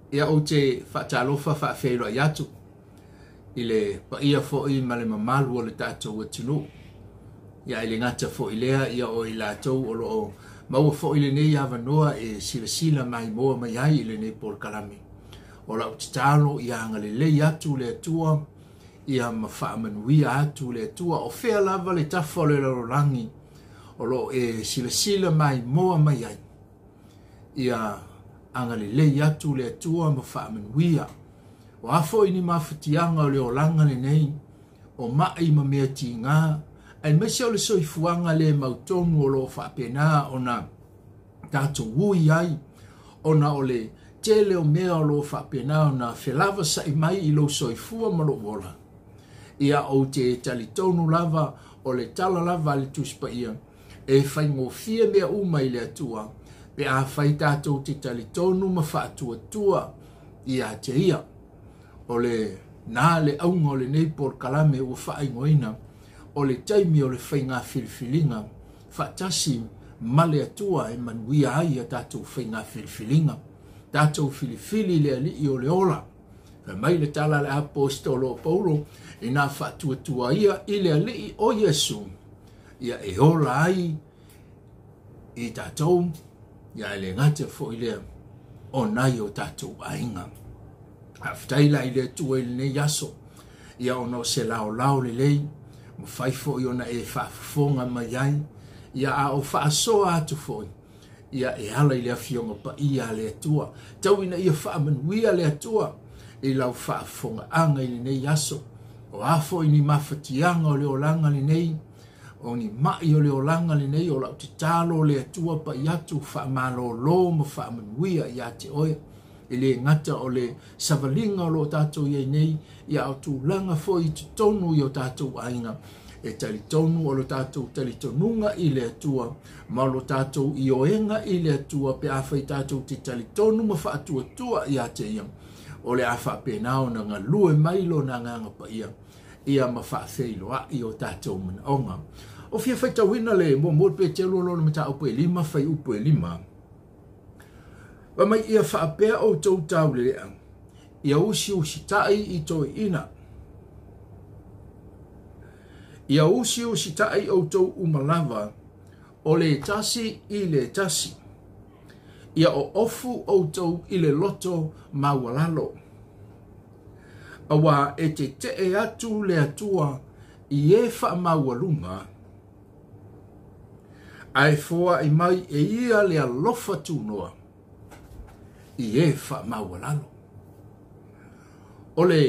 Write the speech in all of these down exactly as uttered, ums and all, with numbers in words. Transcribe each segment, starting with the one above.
ia o te whaatalofa whaafeiro i atu. I le pa ia fo i male mamalu o le tātou atinu. Ia i le ngata fo i lea ia o i lātou o lo o maua fo i le nei avanua e sila sila mai moa mai ai i le nei por kalami. O la utitalo ia anga le lei atu le atua, ia mawha amanuia atu le atua, o fea lava le tafa o le larolangi, o lo e sila sila mai moa mai ai. Ia anga le lei atu le atua mawha amanuia. O afo ini mawhatianga o le o langa le nei, o mai ma mea ti ngā, ai mese o le soifuanga le mautonu o lo whapena o na tato wui ai, o na o le tele o mea o lo whapena o na whelava sa i mai i lo soifua ma lo wola. Ia o te talitonu lava o le tala lava le tuspa ia, e whaingo fia mea uma i le atua, pe a whai tato te talitonu ma whaatua tua ia te ia. O le nā le aunga o le nei por kalame ua whaingoina, o le taimi o le whainga Filifiliga, whaatasi ma le atua e manuia ai a tātou whainga Filifilinga, tātou Filifili le ali o le ola. Ka mai le tala le apostolo Paulo, e nā whaatua tua ia i le ali o Yesu, ia e ola ai i tātou, ia e le ngata fo i lea o nai o tātou ainga. Haftaila i le tua i le nei yaso, ia ono se lao lao le lei, mo fai fo i ona e whaafonga mai ai, ia a o whaasoa atu fo i, ia e ala i le afionga pa ia le atua, tau ina ia whaamanuia le atua, i lau whaafonga anga i le nei yaso, o afo i ni mawhatianga o le olanga le nei, o ni mai o le olanga le nei, o lau te talo le atua pa i atu whaamalo lo mo whaamanuia i ate oe, i le ngata o le savalinga o lo tātou iei nei, ia o tū langa fo i te tonu i o tātou ainga, e tali tonu o lo tātou tali tonunga i le atua, ma lo tātou i oenga i le atua, pe awhai tātou te tali tonu ma wha atua tua i a te ia, o le awha penao na ngā lue mailo na nganga pa ia, ia ma wha feilo a i o tātou mana onga. O fia whai tawina le, mo mo pe te lolo na mata upo e lima, whai upo e lima, wa mai ia whaapea o tau tau lea, ia usi usi tai i toi ina. Ia usi usi tai o tau umalava, o le tasi i le tasi. Ia o ofu o tau i le loto mawalalo. Awa e te te e atu le atua i e wha mawalunga. Ai fua i mai e ia le alofa tu noa. I e wha mawalalo. Ole,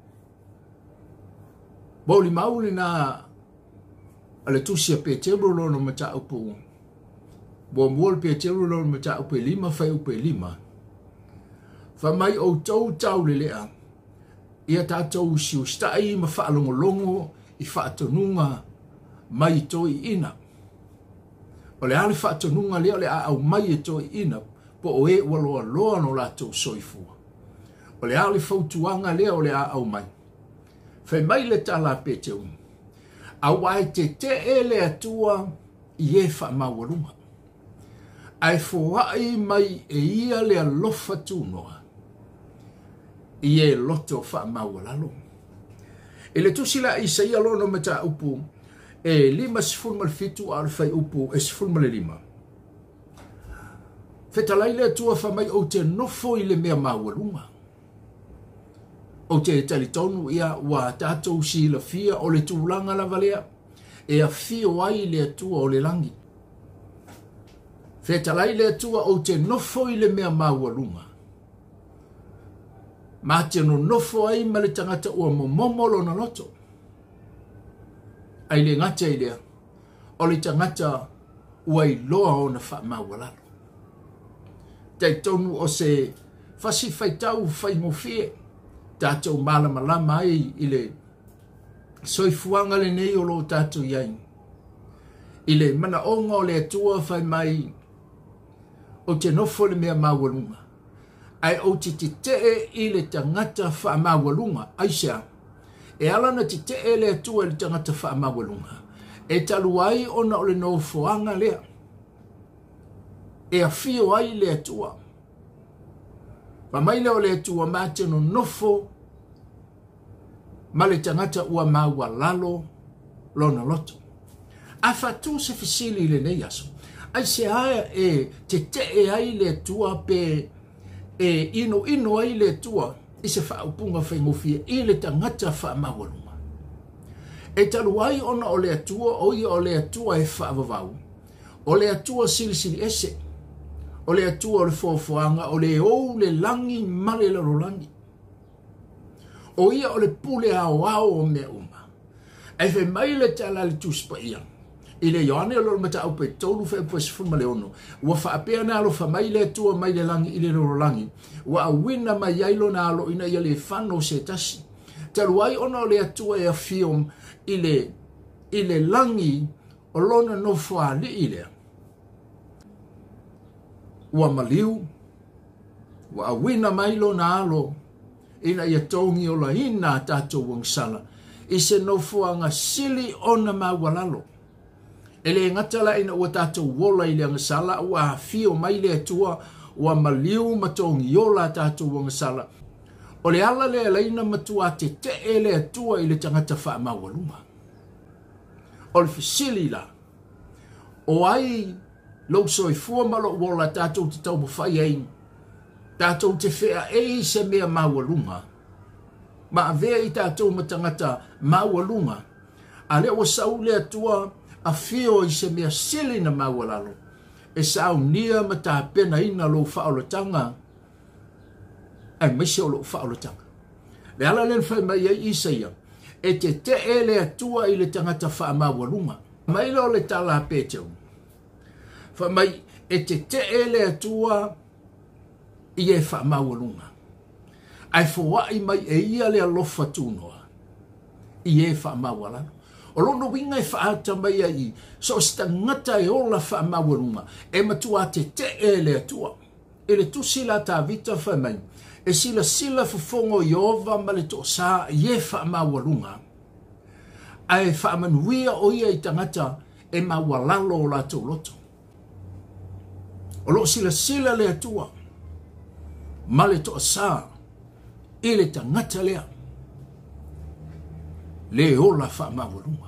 boli mauli na ale tusia pe tebro lono mata upu. Bo mwol pe tebro lono mata upu lima fai upu lima. Fa mai o tau tau le lea. Ia tātou si o stai ma wha longo longo i wha atonunga mai toi ina. Ole ale wha atonunga lea le a au mai e toi ina. Po o e waloa loa no lato soifua. O le ale fautuanga lea o le a au mai. Fai mai le tala pete un. A wai te te e le atua i e wha mawarunga. Ai fōai mai e ia le alofa tūnoa. I e loto wha mawaralo. E le tusila i sa ia lono mata upu e lima sifurmal fitu al fai upu e sifurmal lima. Fetalai le atua wha mai o te nofo i le mea mawarunga. O te talitonu ia wa tātou si la fia o le tūlanga la valea, e a fio ai le atua o le langi. Fetalai le atua o te nofo i le mea mawarunga. Ma te no nofo ai ma le tangata ua momomolo na loto. Ai le ngata i lea, o le tangata ua i loa o na wha mawalalo. Tei tonu o se fasi faitau fai mofie, tātou malama lama ai i le soifuanga le nei o lo tātou iai. I le mana onga o le atua fai mai o te nofo le mea mawalunga. Ai o te te te i le tangata wha mawalunga, aisea, e alana te te e le atua le tangata wha mawalunga. E talu ai ona o le nofoanga lea. E a fio ai le atua. Pa mai leo le tua mate no nofo, ma le tangata ua maua lalo, lona loto. A fatu se fisili le nei aso. Ai se aia e te te e ai le tua pe e ino ino ai le tua i se wha upunga whaingofia i le tangata wha mawaluma. E talu ai ona o le atua o ia o le atua e wha avavau. O le atua sili sili ese. O le atua o le fofoanga o le ou le langi male le rolangi. O ia o le pule ao ao o mea uma. E fe mai le tala le tuspa ia. I le Leauanae o mata au pe tolu fe po se fuma le ono. Ua fa apea na alo fa mai le tua mai le langi i le rolangi. Ua awina mai yailo na alo ina ia le fano se tasi. Talu ai ona o le atua e a fiom i le, i le langi o lona no fua li i lea. Ua maliu. Ua awina mai lo na alo ina ia tongi o la ina tatou wangsala. I se no fua nga sili ona mawalalo. Ele ngatala ina ua tatou wola i le angasala, ua fio mai le atua, ua maliu matongi yola tatou wangasala. O le ala le alaina matua te te e le atua i le tangata wha mawaluma. O le fisili la, o ai lau soi fua malo wola tatou te tau mawhai ai, tatou te whea e se mea mawalunga. Ma avea i tatou matangata mawalunga, a le o sau le atua, a fio i se mea sili na mawalalo. E sao nia ma ta pena ina lo whaolotanga. Ai maise o lo whaolotanga. Le ala len whai mai ai isa ia. E te te e le atua i le tangata wha mawalunga. Mai lo le tala peteu. Wha mai e te te e le atua i e wha mawalunga. Ai fawai mai e ia le alofa tūnoa. I e wha mawalalo. O lono winga e whaata mai ai, so sta ngata e ola wha mawalunga, e matua te te e le atua. E le tu sila ta vita wha mai, e sila sila fufongo i ova ma le to sa ye wha mawalunga. Ai wha manuia o ia i tangata e mawalalo o la tau loto. O lo sila sila le atua, ma le to sa, e le tangata lea. Le ola wha mawalunga.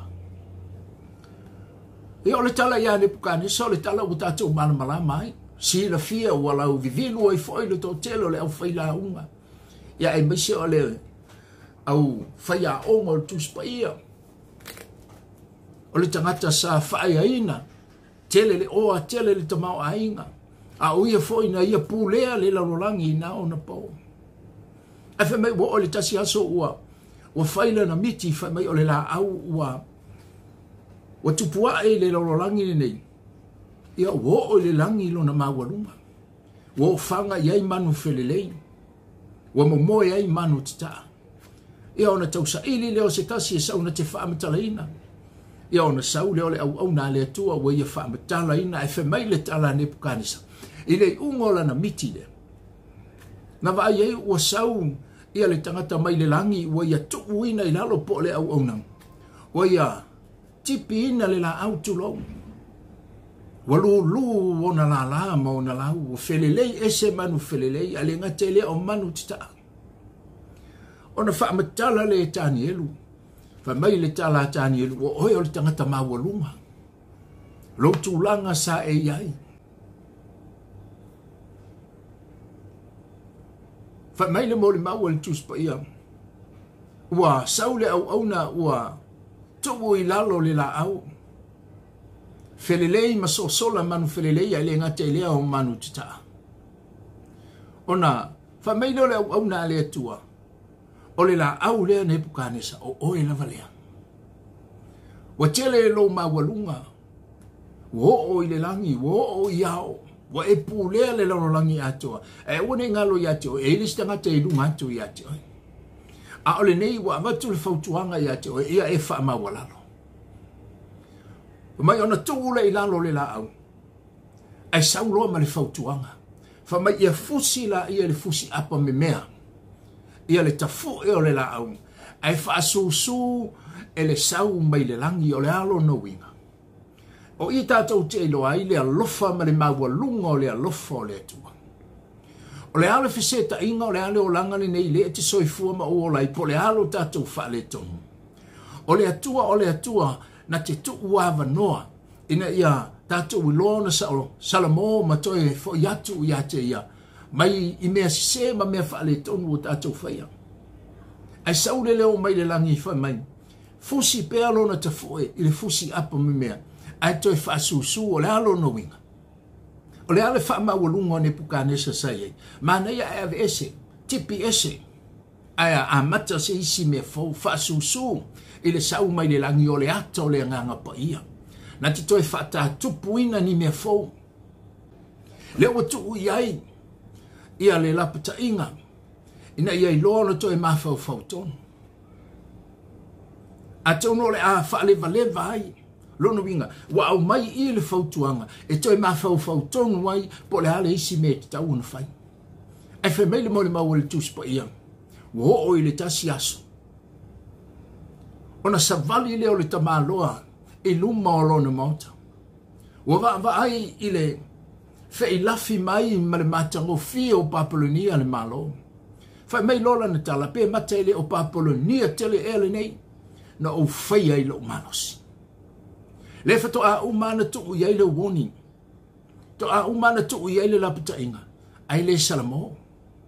E o le tala ia ne pukane, so le tala u tātou mana mala mai. Si la fia ua lau vivilu ai foi le tōtelo le au whaila unga. Ia e maise o le au whaia onga o tuspa ia. O le tangata sa whaia ina. Tele le oa, tele le tamau a inga. A uia foi na ia pūlea le larolangi ina o na pau. E wha mai o le tasi aso ua. Ua whaila na miti wha mai o le la au ua ua tupua e le lorolangi nei. Ia wo o le langi lo na mawaluma. Wo whanga iai manu whelelei. Ua momoe ai manu tita. Ia ona tau sa ili leo se tasi e sau na te whaamatala ina. Ia ona sau leo le au au na le atua ua ia whaamatala ina e whamai le tala ne pukanisa. I le ungola na miti le. Na wa iai ua sau ia le tangata mai le langi ua ia tuku ina i lalo po le au au nang. Ua ia tipi ina le la au tulou. Ua lu lu o na la la ma o na la u. Whelelei ese manu whelelei a le ngate le o manu tita. O na wha matala le tani elu. Wha mai le tala tani elu. Ua oi o le tangata mawalunga. Lo tūlanga sa e iai. Wha mai le mole mau le tuspa ia. Ua saule au au na ua tuku i lalo le la au. Whelelei ma so sola manu whelelei a le ngate lea o manu tita. Ona, wha mai le au au na le atua. O le la au lea ne pukanesa o oe lava lea. Wa tele lo mawalunga. Wo o i le langi, wo o i ao. Wa e pulea le lalolangi atua. E wane ngalo i atua. E ilis tangata i lunga atua i atua. A ole nei wa amatu le fautuanga i atua. Ia e wha mawalalo. Mai ona tuule i lalo le la au. Ai sauloa ma le fautuanga. Fa mai ia fusi la ia le fusi apa me mea. Ia le tafu e o le la au. Ai wha su e le sau mai le langi o le alo no winga. O i tātou te iloa i le alofa ma le mawalunga o le alofa o le atua. O le ale fese ta inga o le ale o langa ni nei le te soifua ma o lai po le alo tatou whaale tonu. O le atua o le atua na te tu uava noa ina ia tatou iloa na sa o salamo ma toe fo yatu ia te ia. Mai i mea se ma mea whaale tonu o tatou whaia. Ai saule leo mai le langi wha mai. Fusi pe alo na te foe i le fusi apa me mea. Ai toi wha susu o le alo no winga. O le ale wha mawalunga ne pukanesa sai ei. Mana ia e ave ese, tipi ese. Ai a mata se isi me fau wha susu i le sau mai le langi o le ata o le nganga pa ia. Na ti toi wha ta tupu ina ni me fau. Le o tu iai ia le lapata inga. Ina ia i loa na toi mawhau fau tonu. A tauno le a wha leva leva ai. Lono winga, wa au mai i le fautuanga, e toi ma fau fau tonu wai, po le ale isi me te tau na fai. E fe mele mo le mau le tus pa ia, wo o i le tasi aso. Ona savali leo le tamaloa, i luma o lona mauta. Wa va va ai i le fe i lafi mai ma le matango fia o Papolonia le malo. Fa mai lola na tala pe mata ile o Papolonia tele ele nei, na o faya i lo manos. Le fa to a umana tu ia le warning. To a umana tu ia le lapata inga. Ai le salamo.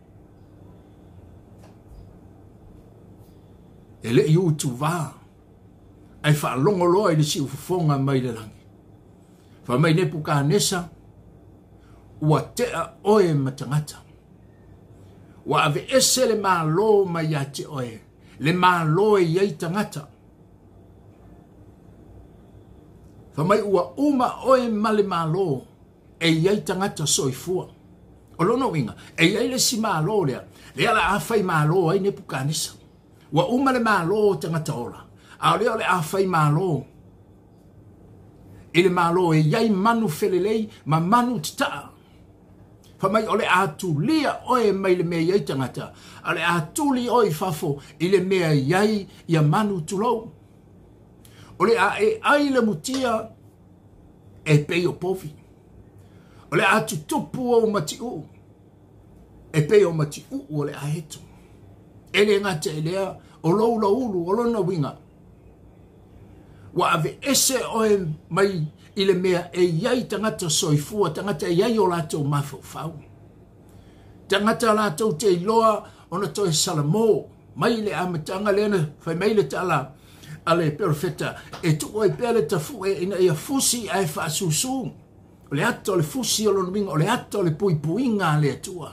Ele iu tu va. Ai fa longo loa i le si ufonga mai le langi. Fa mai ne puka nesa. Ua tea oe matangata. Wa ave ese le malo mai ate oe. Le malo e iei tangata. Fa mai ua uma oe male malo e iei tangata soifua. O lono winga, e iei le si malo lea, lea la awhai malo ai ne pukanisa. Ua uma le malo tangata ola, a lea le awhai malo. I le malo e iei manu felelei, ma manu titaa. Fa mai o le atu lia oe mai le mea iei tangata, a le atu li oe fafo i le mea iei ia manu tulou. O le a e ai le mutia e peo povi. O le a tutupu o mati u. E peo mati u o le a hetu. E le ngata e lea o lou la ulu o lona winga. Wa ave ese oe mai i le mea e iai tangata soifua, tangata e iai o lato mafau fau. Tangata lato te iloa ona toe salamo. Mai le amatanga lena, fai mai le tala ale perfetta e tu oi pele ta fu e ina ia fusi ai fa susu o le ato le fusi o lo mingo o le ato le pui puinga le tua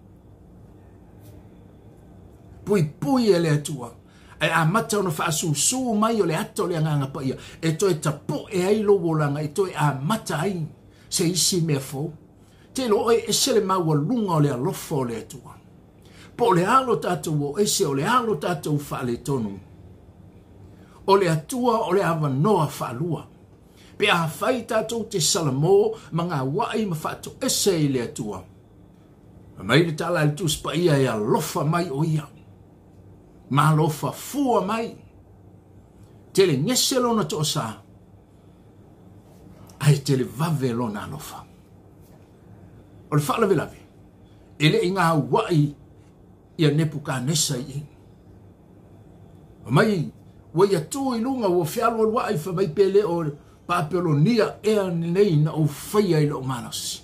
pui pui e le tua ai a mata ona fa susu mai o le ato le nganga pa ia e to e tapo e ai lo volanga e to e a mata ai se isi me fo te lo e se le mau lunga o le alofo le tua po le alo tatu o ese o le alo tatu fa le tonu o le atua o le ava noa whaalua. Pe a whai tātou te salamo ma ngā wai ma whātou ese i le atua. Mai le tala le tuspa ia e a lofa mai o ia. Ma lofa fua mai. Te le ngese lona to sa. Ai te le vave lona lofa. O le whaalawe lawe. E le i ngā wai ia nepuka nesa i. Mai wa ia tu i lunga wa fialo wa ai fa mai pele o Papolonia e nei na o fai ai lo manas.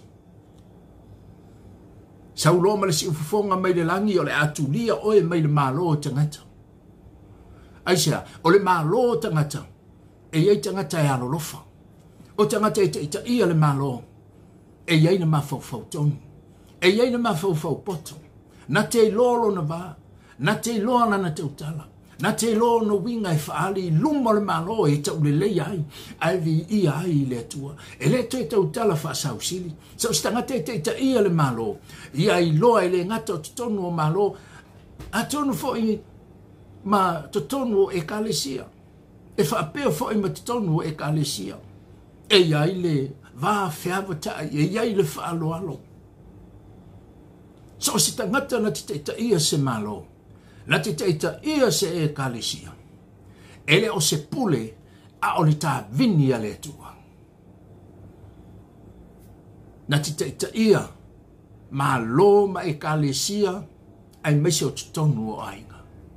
Sa ulo ma le si ufufonga mai le langi o le atulia o e mai le malo tangata. Aisha, o le malo tangata e iei tangata e alo lofa. O tangata e te ita ia le malo e iei na mafau fau tonu. E iei na mafau fau poto. Na te lolo na va, na te loa na te utala. Na te lo no winga e whaali luma le malo e tau le lei ai. Ai vi i ai le atua. E le te tau tala wha sausili. Sa stanga te te ta ia le malo. I ai loa e le ngata o tonu o malo. A tonu fo i ma tonu o e kalesia. E whaapea fo i ma tonu o e kalesia. E ai le va whiawa tai. E ai le whaalo alo. So si tangata na te te ta ia se malo. Na te teita ia se e kalesia. Ele o se pule a o le tā vini a le tua. Na te teita ia ma lo ma e kalesia ai mese o tutonu o ainga.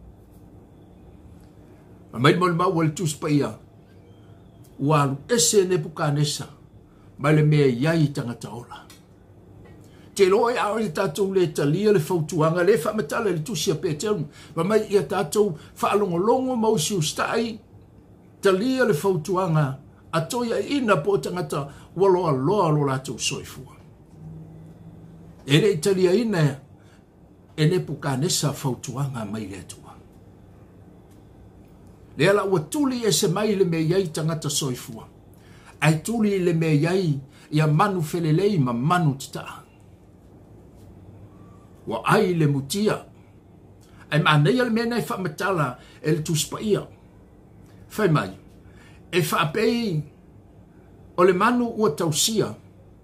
Ma mai mo ma wal tus pa ia. Walu ese ne pukanesa ma le mea iai tangata ola. Te loe au i tātou le talia le fautuanga le whamatala le tusia pētenu. Ma mai ia tātou whaalongolongo mausi ustai talia le fautuanga a toia ina po tangata waloa loa lo lātou soifua. E le talia ina e ne pukanesa fautuanga mai le atua. Le ala ua tuli e se mai le mea iai tangata soifua. Ai tuli le mea iai ia manu felelei ma manu titaa. Wa ai le mutia. Ai maanea le mea nei whamatala e le tuspaia. Whai mai. E whaapei o le manu ua tausia.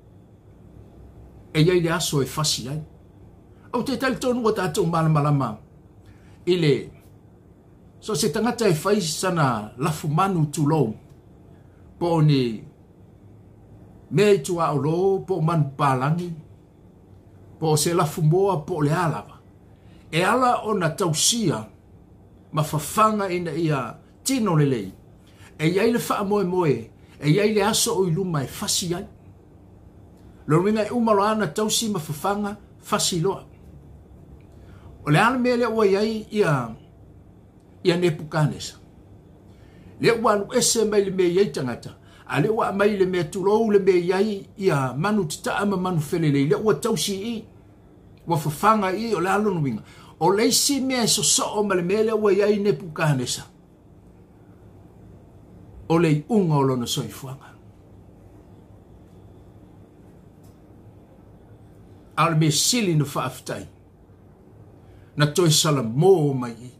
E iai le aso e whasi ai. Au te tali tonu o tātou malamalama. I le. So se tangata e whai sana lafu manu tulou. Po ni. Mea i tua o lo po manu pālangi. Po se lafu moa po le alava. E ala o na tausia ma fafanga ina ia tino le lei. E iai le wha moe moe. E iai le aso o iluma e fasi ai. Lo minga e umalo ana tausi ma fafanga fasi loa. O le ala mele ua iai ia ia ne pukanesa. Le ua ese mai le mea iai tangata. A le ua mai le mea tulou le mea iai ia manu tita ama manu felelei. Le ua tausi i. Ua fafanga i o le alo nuinga. O le isi mea so so o ma le mea le ua iai ne pukanesa. O le unga o lona soifuanga. Al me sili no whaafitai. Na toi sala mō mai i.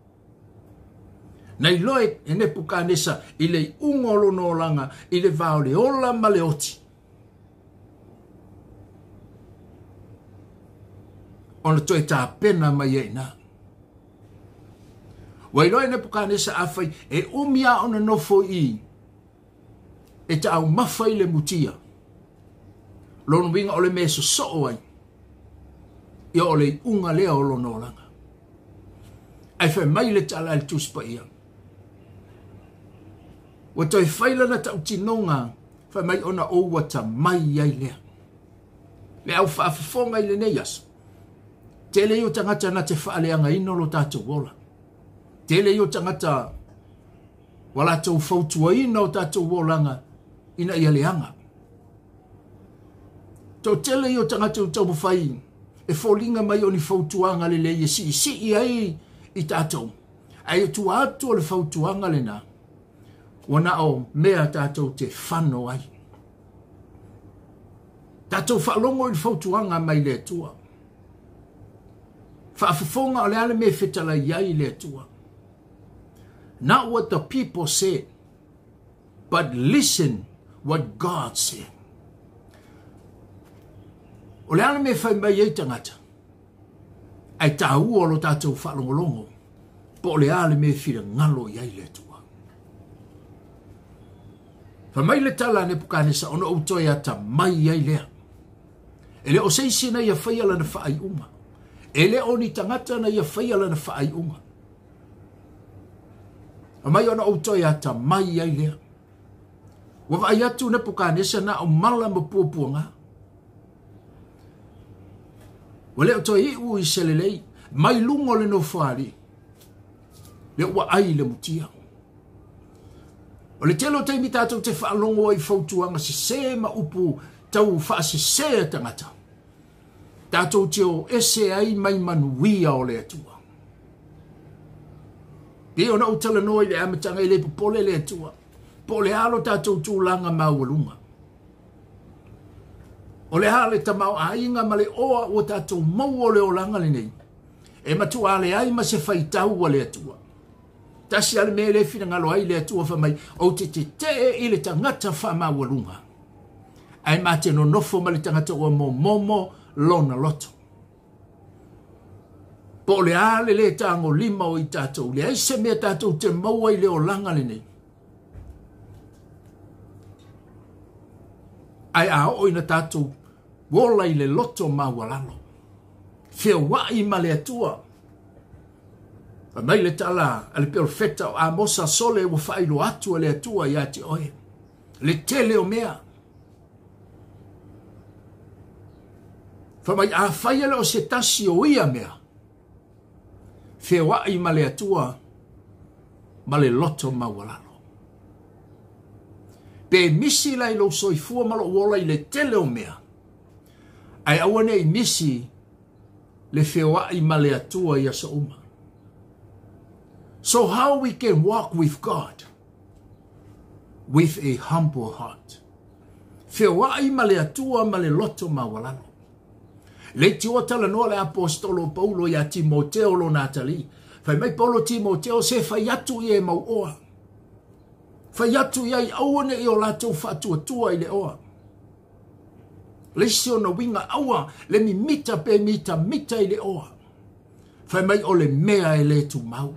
Nei loe e ne pukanesa i le unga o lona olanga i le vao le ola ma le oti. Ona toi tā pena mai e na. Wai loe ne pukanesa awhai e umia ona nofo i. E ta au mawhai le mutia. Lono winga o le meso so ai. Ia o le unga lea o lono olanga. Ai whai mai le tala le tuspa ia. Wa toi whaila na tau tinonga. Whai mai ona o wata mai ai lea. Le au whaafafonga i le neias. Tele yo tangata na te whaaleanga ino lo tātou wola. Tele yo tangata wala tau fautua ina o tātou wolanga ina ia leanga. Tau tele yo tangata o tau mawhai e fōlinga mai o ni fautuanga le le i si si i ai i tātou. Ai tu atu o le fautuanga le na. Wana o mea tātou te whano ai. Tātou whalongo i fautuanga mai le tua. Whaafafonga o le ale me whetala iai le tua. Not what the people said, but listen what God said. O le ale me whai mai ei tangata. Ai tāu o lo tātou whalongolongo. Po o le ale me whira ngalo iai le tua. Wha mai le tala ne pukanesa ono autoi ata mai iai lea. Ele o seisi na ia whaiala na whaai uma. Ele o ni tangata na ia whaiala na whaai uma. A mai ona autoi ata mai ai lea. Wa vai atu na pukanesa na o mala ma puapuanga. Wa le autoi i ui selelei. Mai lungo le no whaari. Le ua ai le mutia. O le telo taimi tātou te whaalongo ai fautuanga se se ma upu tau wha se se tangata. Tātou te o ese ai mai manuia o le atua. Te ona utala noi le amatanga i le popole le atua. Po le halo tātou tūlanga maualunga. O le hale tamau a inga ma le oa o tātou mau o le olanga le nei. E matu ale ai ma se whaitau o le atua. Tasi ale me le fina ngalo ai le atua whamai o te te te i le tangata whamaualunga. Ai ma te no nofo ma le tangata o mo momo lona loto. Po le ale le tango lima o i tātou. Le aise mea tātou te maua i le o langa le nei. Ai a o ina tātou wola i le loto mawalalo. Fia wai ma le atua. Fa mai le tala, ale perfeta o Amosa sole wa failo atu le atua ia te oe. Le tele o mea. Fa mai a faia le o se tasi o ia mea. Fia wai ma le atua, ma le loto mawalalo. Pe misi lai lo soifua ma lo wola i le tele o mea. Ai awane i misi le fea i ma le atua ia sa uma. So how we can walk with God? With a humble heart. Fea i ma le atua ma le loto mawalalo. Le tua tala noa le apostolo Paulo ia Timoteo lo Natali. Fai mai Paulo Timoteo se fai atu i e mau oa. Fai atu ia i awane i o latou fatua tua i le oa. Le sio na winga awa le mi mita pe mita mita i le oa. Fai mai o le mea e le tu mau.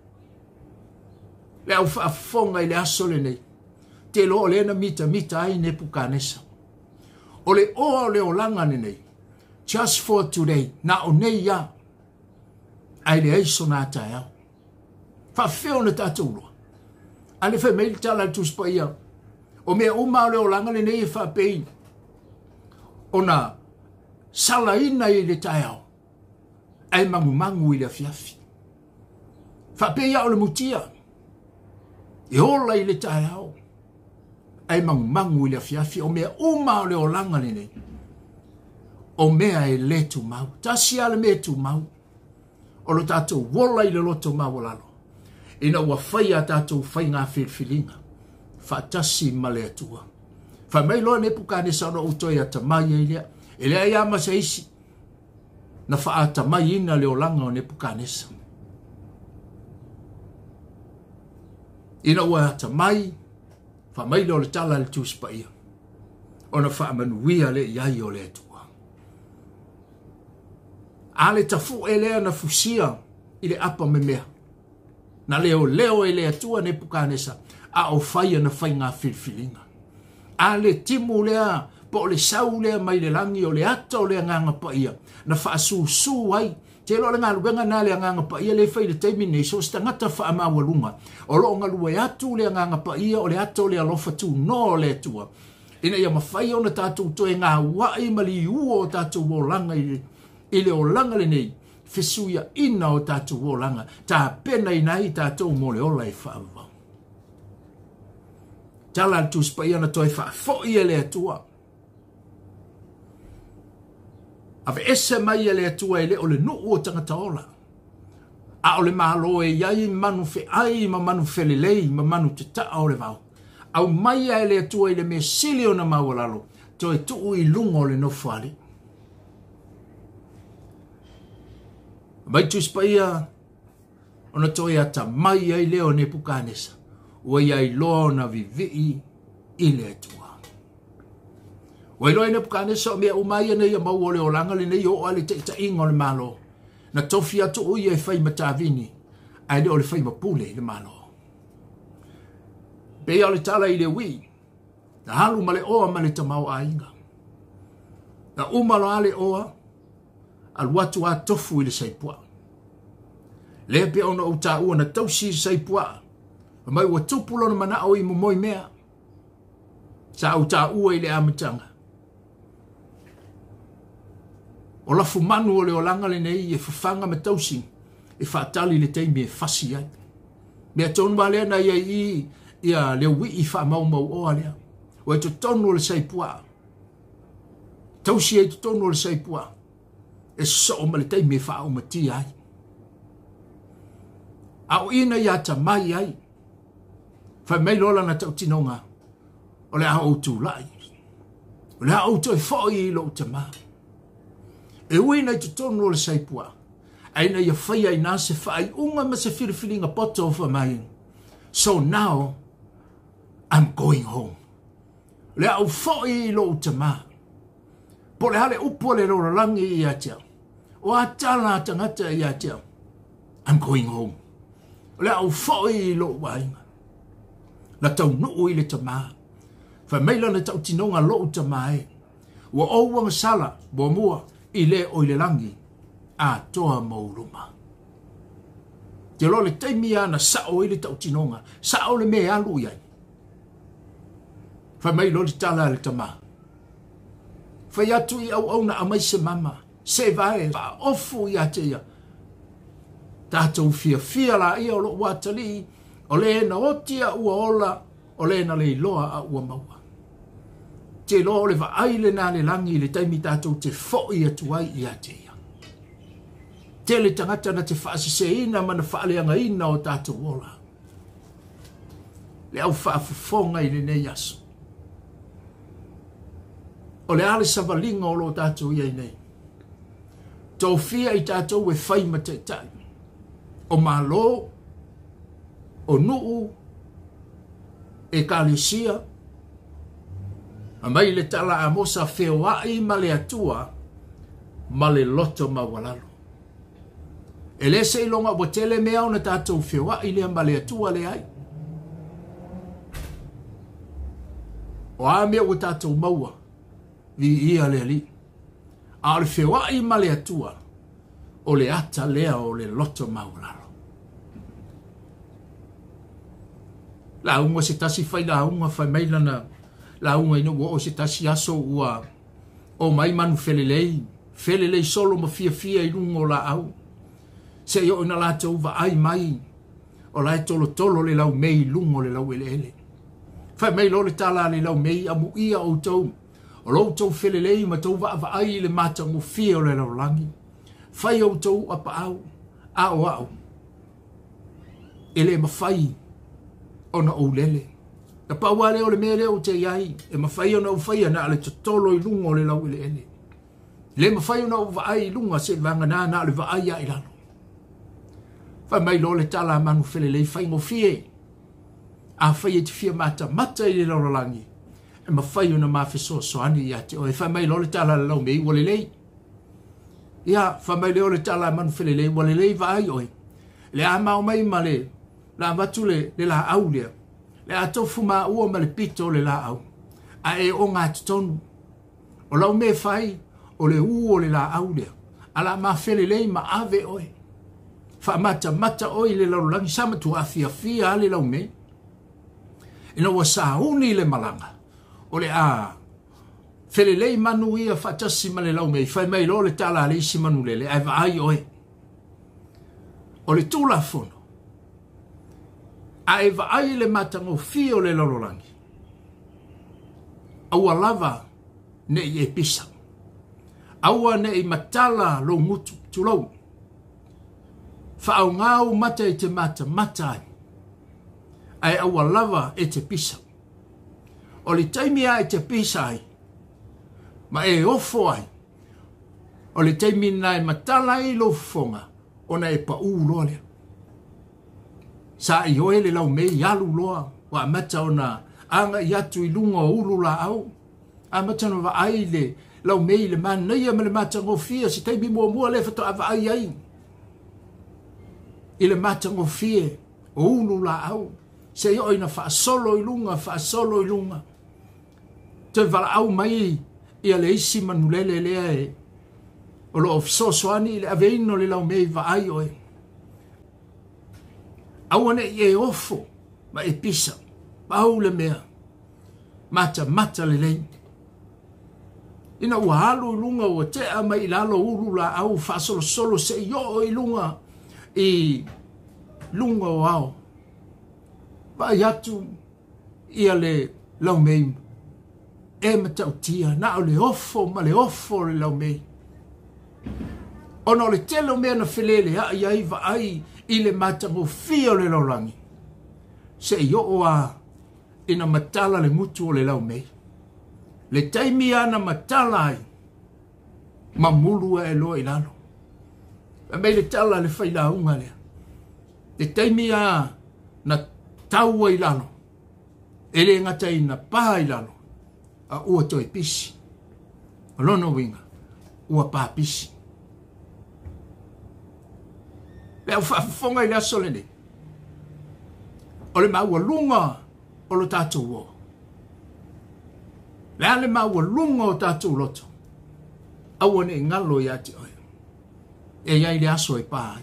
Le au whaafonga i le asole nei. Te lo le na mita mita ai ne pukanesa. O le oa o le o langa nei. Just for today. Na o nei ya. Ai le eiso na tai au. Fa feo na tatou loa. Ale fai mai tala tu spa ia. O mea uma o le o langa nei e fa pei. Ona sala ina i le tai au. Ai mangu mangu i le fiafi. Fa pei au le mutia. E ola i le tai au. Ai mangu mangu i le fiafi. O mea uma o le o langa nei. O mea e le tu mau. Tasi ale me tu mau. O lo tatou wola i le loto mau lalo. Ina ua fai a tatou fai ngā Filifiliga. Fa tasi ma le atua. Fa mai loa ne pukane sa no utoi a tamai e lea. E lea ia ma se isi. Na fa a tamai ina leo langa o ne pukane sa. Ina ua a tamai. Fa mai leo le tala le tuspa ia. Ona fa amanuia le iai o le atua. Ale tafu e lea na fusia i le apa me mea. Na leo leo e le atua ne pukane sa. A o fai na fai ngā Filifiliga. A le timu lea, po le sau lea mai le langi o le ata o le nganga pa ia. Na wha su su ai. Te lo le ngā luenga na le nganga pa ia le fai le Taimi nei. So sta ngata wha amawa lunga. O lo ngā lue atu le nganga pa ia o le ata o le alofa tu no le atua. Ina ia mawhai o na tātou toe ngā wai mali uo o tātou o langa i, i le o langa le nei. Fesuia ina o tātou o langa. Tā pena i nai tātou mo le ola i whaavau. Tala tu spaya na toi fa fo i le atua. Ave ese mai le atua ele o le no o tangata ola. A o le malo e iai manu fe ai ma manu fe lelei ma manu te ta o le vau. Au mai e le atua ele me silio na mawalalo. Toi tuu i lungo le no fuali. Mai tu spaya ona toi ata mai e leo ne pukanesa. Wa iai loa na vivi i le atua. Wa iloa ina pukane sa o mea umai ane ia mau ole o langa le nei o ale te ita ingo le malo. Na tofi atu ui e fai matavini. Ai le o le fai mapule le malo. Pe ole tala i le wi. Na halu ma le oa ma le tamau a inga. Na umalo ale oa. Al watu a tofu i le saipua. Le pe ona uta ua na tausi saipua. Mai ua tupulo na mana o i momoi mea. Sa au tā ua i le amatanga. O lafu manu o le o langa le nei e fafanga matausi. E whaatali le Taimi e fasi ai. Mea tonu ma lea na ia i ia le wi i wha mau mau oa lea. O e to tonu o le saipua. Tausi e to tonu o le saipua. E so ma le Taimi e wha au mati ai. Au ina ia ta mai ai. Fai mai lola na tau tinonga. O le au tu lai. O le au tu e fo i lo tama. E ui nei te tonu o le saipua. Aina ia fai ai nā se fai unga ma se Filifiliga poto o fa mai. So now, I'm going home. Le au fo i lo tama. Po le hale upo le lo langi i atia. O atala tangata i atia. I'm going home. Le au fo i lo wainga. Na tau nuu i le tama. Fa meila na tau tinonga lo tama e. ua ouanga sala, ua mua, i le o i le langi, a toa mauruma. Te lo le taimi ana sao i le tau tinonga, sao le me alu iai. Fai mai lo le tala le tama. Fai atu i au au na amai se mama, se vae, fa ofu i ate ia. Tātou fia fia la ia o lo watali, o le na otia ua ola, o le na le loa a ua maua. Te lo le va aile na le langi le taimi tātou te fo i atuai i ate ia. Te le tangata na te whaasise ina mana whaaleanga ina o tātou ola. Le au whaafufonga i le nei aso. O le ale savalinga o lo tātou iai nei. Tau fia i tātou e whaima te tai. O malo, o nuu, e kālesia. A mai le tala a mosa whewai ma le atua, ma le loto mawalalo. E le se ilonga wa tele mea o na tātou whewai le ma le atua le ai. O a mea o tātou maua, vi ia le li. A le whewai ma le atua, o le ata lea o le loto mawalalo. La unga se tasi fai la unga fai maila na la unga ino o se tasi aso ua o mai manu felelei felelei solo ma fia fia i lungo la au se yo ina la tau va ai mai o la tolo tolo le lau mei lungo le lau ele ele fai mai lo le tala le lau mei amu ia o tau o lo tau felelei ma tau va va ai le mata mo fia o le lau langi fai o tau apa au a o au ele ma fai ona o lele. Na pauale o le mele o te iai, e mawhai ona o whai ana ale tolo i lunga o le lau ele ele. Le mawhai ona o vaai i lunga se vanga nā na ale vaai a ilano. Whai mai lo le tala manu whele le whai ngo fie. A whai e te fia mata mata i le laurangi. E mawhai ona mawhi so soani i ate. O e whai mai lo le tala le lau mei wale lei. Ia, whai mai leo le tala manu whele le wale lei vaai oi. Le a mau mai ma le la watu le, le la au lea. Le a tofu ma ua ma le pito le la au. A e o ngā tutonu. O lau me whai, o le u o le la au lea. A la ma whele lei ma ave oi. Wha mata mata oi le lau langi sama tu a fia fia le lau me. Ina wa sa uni le malanga. O le a whele lei manu ia whatasi ma le lau me. Whai mai lo le tala le isi manu le le. A va ai oi. O le tula fono. A e va ai le matango fio le lololangi. Aua lava ne i e pisa. Aua ne i matala lo mutu tulau. Whaau ngāu mata e te mata matai. Ai aua lava e te pisa. O le taimi a e te pisa ai. Ma e ofo ai. O le taimi na e matala i lo fonga. Ona e pa u lolea. Sa i oe le lau mei alu loa, wa mata ona anga i atu i lunga o ulu la au. A mata no wa ai le lau mei le man neia me le mata ngofia, si teibi mua mua le fato a wa ai ai. I le mata ngofia o ulu la au. Se i oe na wha solo i lunga, wha solo i lunga. Te wala au mai i a le isi manulele lea e. O lo of sosoani le aveino le lau mei wa ai oe. Awane i e ofo, ma e pisa, pau le mea, mata mata le lei. Ina ua halu i lunga ua te ama i lalo uru la au whaasolo solo se i o i lunga, i lunga o au. Pa i atu i a le lau mei, e matau tia, na o le ofo, ma le ofo le lau mei. Ono le telo mea na whelele, ha i aiva ai, i le matango fio le laulangi. Se i o a ina matala le mutu o le lau mei. Le taimi ana matala ai. Ma mulu e loa i lalo. E mei le tala le whai la unga lea. Le taimi a na taua i lalo. E le ngata i na paha i lalo. A ua toi pisi. A lono winga. Ua paha pisi. Le au whaafonga i le aso le ne. O le maua lunga o lo tātou o. Le ale maua lunga o tātou loto. Awane e ngalo ia te oe. E iai le aso e pāi.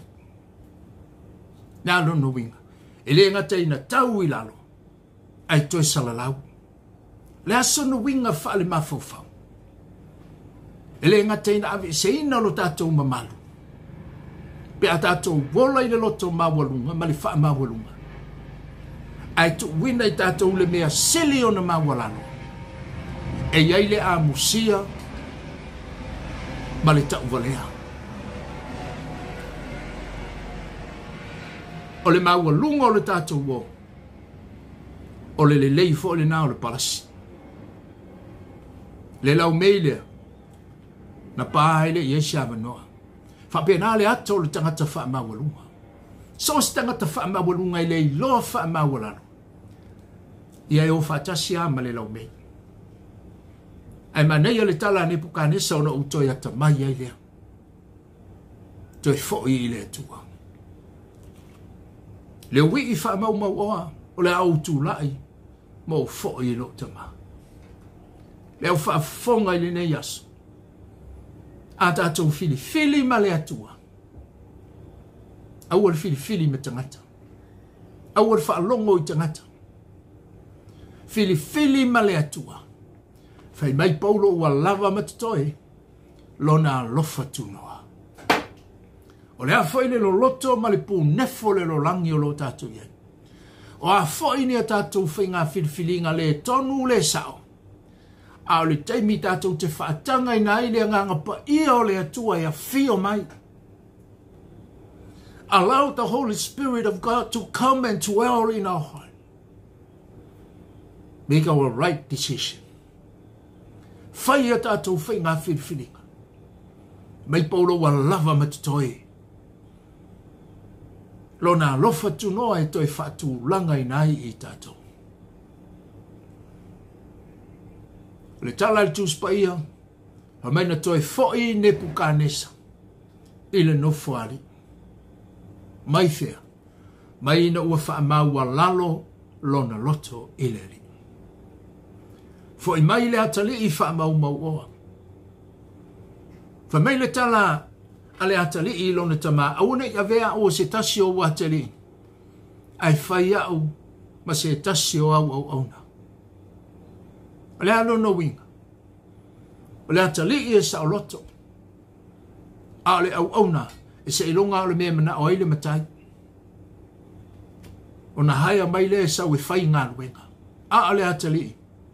Nā lono winga. E le ngata ina tau i lalo. Ai toi salalau. Le aso no winga wha le mawhawhau. E le ngata ina awe se ina lo tātou mamalu. Pe a tātou wola i le loto mawalunga, ma le wha mawalunga. Ai tu wina i tātou le mea sili o na mawalano. E iai le a musia, ma le tau valea. O le mawalunga o le tātou wo. O le le leifo o le nao le palasi. Le lau meilea. Na pāile i e siawa noa. Whapena le ato le tangata wha mawalunga. So si tangata wha mawalunga i le i loa wha mawalano. Ia e o whatasi a ma le lau mei. Ai manei le tala ne pukanesa o na utoi ata mai ai lea. Toi fo i le atua. Le wi i wha mau mau oa o le au tu lai mo fo i lo tama. Le au wha fonga i le ne yaso. A tātou filifili ma le atua. Aua le filifili me tangata. Aua le whaalongo i tangata. Filifili ma le atua. Whai mai paulo ua lava matatoe. Lona lofa tunoa. O le a whaine lo loto ma le pū nefo le lo langi o lo tātou iei. O a whaine a tātou whainga filifilinga le tonu le sao. A o le Taimi tātou te whaatanga i nai le nganga pa ia o le atua ia fio mai. Allow the Holy Spirit of God to come and dwell in our heart. Make our right decision. Whai a tātou whainga whiriwhiringa. Mai paulo wa lava matatoe. Lona lofa tunoa e toi whaatu langa i nai i tātou. Le tala le tūspa ia, ha mai na toi fo'i ne pukanesa, i le nofuari. Mai fea, mai ina ua wha maua lalo lona loto i le li. Fo'i mai le atali i wha mau mau oa. Fa mai le tala a le atali i lona tama, aune i avea o se tasi o atali, ai whai au ma se tasi o au au auna. O le alo no winga. O le atali i e sa o loto. A le au auna. E se ilonga o le mea mana o aile matai. O na haia mai le sa we whai ngā luenga. A le atali.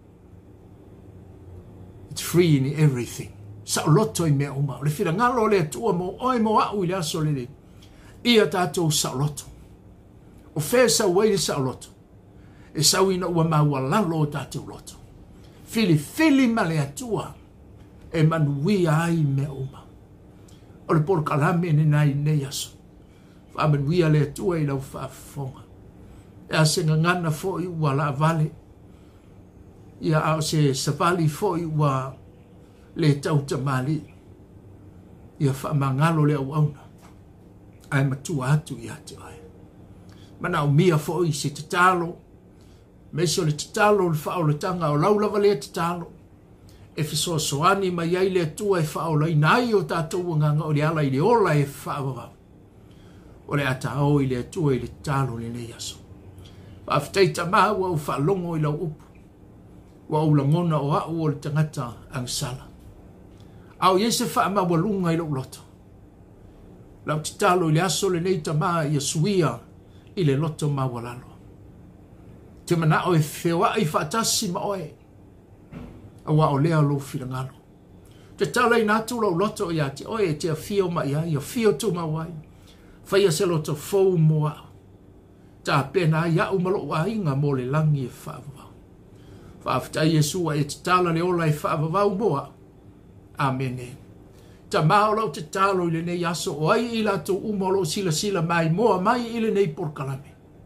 It's free in everything. Sa o loto i mea uma. O le whira ngalo le atua mo oi mo au i le aso le le. Ia tātou sa o loto. O whea sa waile sa o loto. E sa wina ua maua lalo o tātou loto. Filifili ma le atua e manuia ai me uma. O le por kalame ne nai ne yaso. Fa manuia le atua i lau whaafonga. E a se ngana fo i ua la vale. Ia a se savali fo i ua le tauta mali. Ia wha mangalo le au auna. Ai matua atu i atu ai. Mana o mia fo i se tatalo. Mesi o le tatalo le wha o le tanga o laulava le tatalo. E fiso soani ma iai le atua e wha o lai nai o tātou nganga o le ala i le ola e wha awawau. O le ata au i le atua i le tatalo le le yaso. Wa aftaita maa wa u wha longo i lau upu. Wa u langona o au o le tangata ang sala. Au yese wha ama walunga i lau loto. Lau tatalo i le aso le neita maa i a suia i le loto maa walalo. Te mana o e whewa i whaatasi ma oe. A wa o lea lo whirangalo. Te tala i nātu lau loto i ati oe te a whio ma ia, i a whio tu ma wai. Whaia se loto fau moa. Ta pena ia umalo wa inga mo le langi e whaavavau. Whaafta Yesua e te tala le ola e whaavavau moa. Amene. Ta mao lau te talo i le nei aso o ai i lato umalo sila sila mai moa mai i le nei porkalame.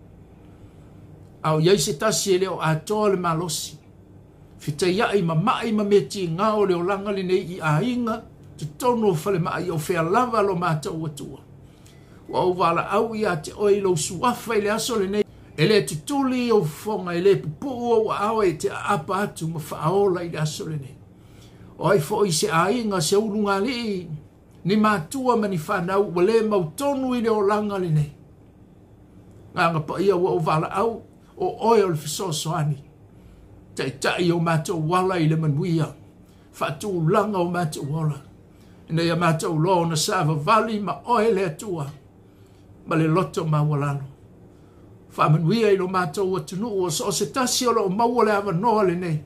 Au iai se tasi e leo atoa le malosi. Fita iai ma mai ma meti ngā o leo langa le nei i a inga. Te tono fale mai o whea lava lo mātou atua. Wa o wala au i a te oi lo suafa i le aso le nei. E le tutuli o fonga e le pupu o awa e te apa atu ma whaaola i le aso le nei. O ai fo i se ainga se urunga li ni mātua mani whanau wa le mautonu i le o langa le nei. Nganga pa ia wa o vala au o oe o le fisosoani. Tai tai o mātua wala i le manuia. Whatu langa o mātua wala. Ina ia mātua lo na sava vali ma oe le atua. Ma le loto ma walano. Whamanuia i lo mātua atunu o so se tasi o lo maua le awa noa le nei.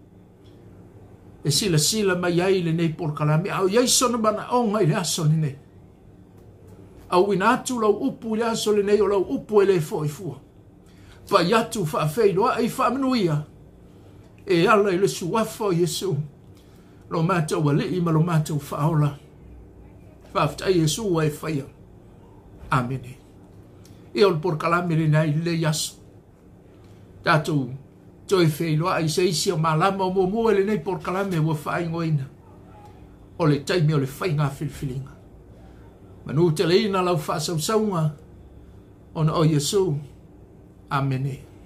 E sila sila mai ai le nei por kalami. Au iai sona mana onga i le aso le nei. Au ina atu lau upu le aso le nei o lau upu e le fo i fua. Fa yatu fa fei loa ai whamanuia. E ala i le suafa o Yesu. Lo mātou wa lii ma lo mātou whaola. Whaftai Yesu wa e whaia. Amene. E ol por kalami le nei le yasu. Tātou toi fei loa ai se isi o malama o mua le nei por kalame wa whai ngoina. O le taimi o le whai ngā Filifiliga. Manu te leina lau wha sau saunga. Ona o Yesu. Amene.